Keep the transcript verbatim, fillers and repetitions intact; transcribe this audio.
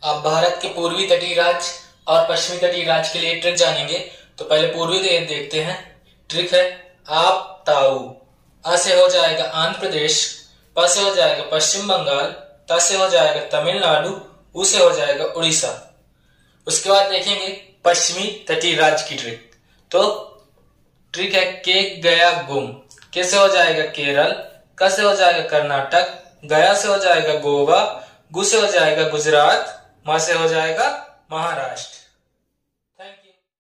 आप भारत के पूर्वी तटीय राज्य और पश्चिमी तटीय राज्य के लिए ट्रिक जानेंगे। तो पहले पूर्वी देखते हैं। ट्रिक है आप ताऊ। अ से हो जाएगा आंध्र प्रदेश, प से हो जाएगा पश्चिम बंगाल, त से हो जाएगा तमिलनाडु, उ से हो जाएगा उड़ीसा। उसके बाद देखेंगे पश्चिमी तटीय राज्य की ट्रिक। तो ट्रिक है के गया गुम। के से हो जाएगा केरल, क से हो जाएगा कर्नाटक, गया से हो जाएगा गोवा, गु से हो जाएगा गुजरात, म से हो जाएगा महाराष्ट्र।